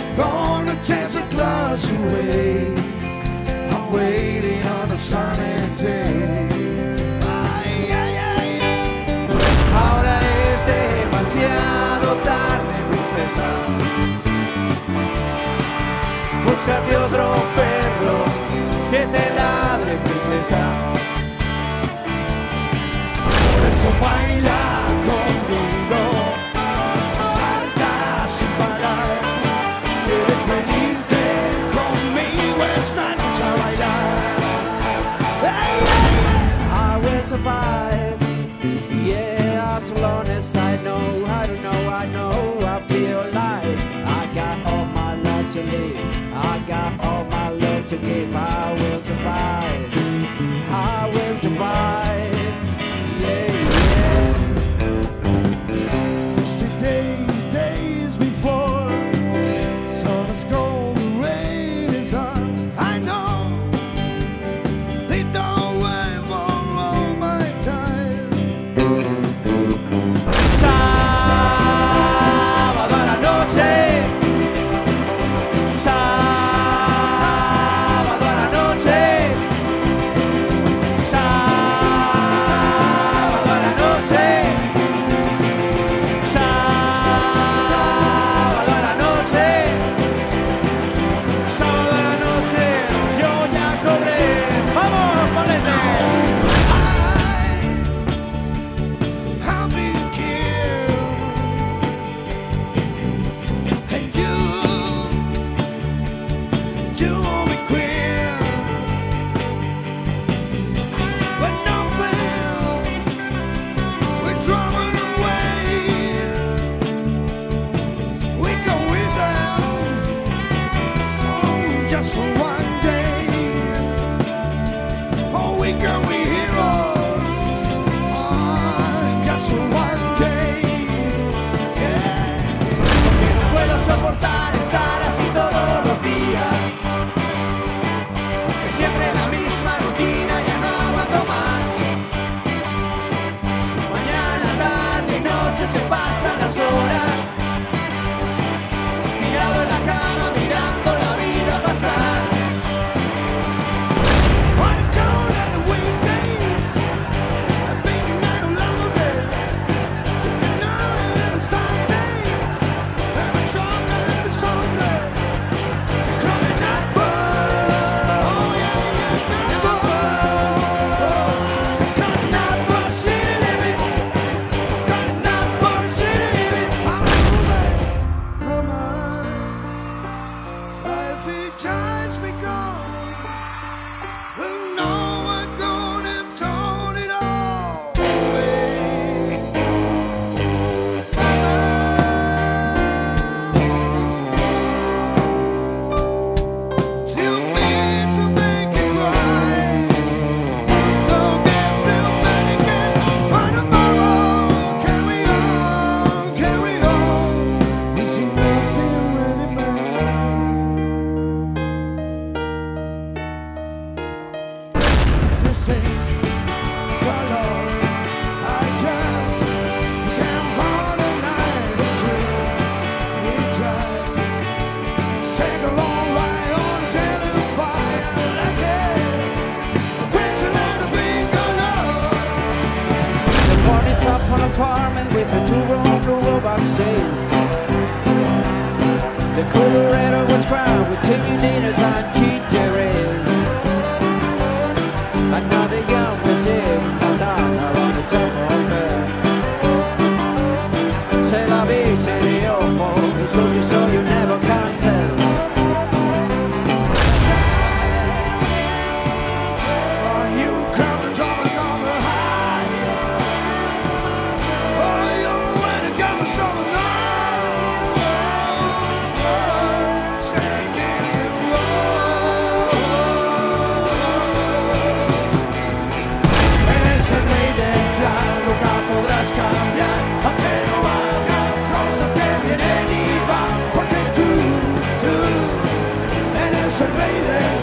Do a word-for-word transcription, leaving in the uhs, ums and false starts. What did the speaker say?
Gonna chase a glass away. I'm waiting on a sunny day. Ay, ay, ay, ay. Ahora es demasiado tarde, princesa. Búscate otro perro que te ladre, princesa. Por eso baila conmigo, salta sin parar. Quieres venirte conmigo esta noche a bailar. Hey, hey. I will survive, yeah, as long as I know, I don't know, I know I'll be alive. I got all my love to live, I got all my love to give. I will survive, I will survive, yeah, yeah. Yesterday, days before, sun is gone, the rain is on. I know they don't wait for all my time. Sábado a la noche, sábado a la noche, sábado a la noche, sábado a la noche, sábado a la noche, yo ya cobré. ¡Vamos, ponete! I've been killed, and you, you won't be queer. When nothing, we're driving away. We go with them, oh, just for one day. Oh, we go with heroes, oh, just for one day. Yeah. Porque no puedo soportar estar así todos los días. Es siempre la misma rutina, ya no aguanto más. Mañana, tarde y noche se pasan las horas, tirado en la cama mirando la vida pasar. Wanna count on the weekdays, and baby, I don't love them there. And now every Saturday, every Sunday, every Sunday, they're coming at us. Oh yeah, yeah, at us. Oh, they're coming at us, city living, coming at us, city living. I'm moving my mind, life it drives me gone. Well, no, we're gonna turn it all away. Tell me to make it right. Don't get so many can find tomorrow. Carry on, carry on. We see nothing anymore. This ain't color. I just can't find a night to sleep. We tried. Take a long ride on a telephone like it. Crazy little thing color. The party's up on an apartment with a two-room robot sale. The Colorado was crowned with ticket dinners on ginger ale. Another young was here, Madonna on the top of her. C'est la vie, c'est the awful. It's what you saw, you never can tell. Are you coming from another high? Are you when it comes from another? Shaking and roll. En ese rey del plan nunca podrás cambiar, aunque no hagas cosas que vienen y van, porque tú, tú eres el rey del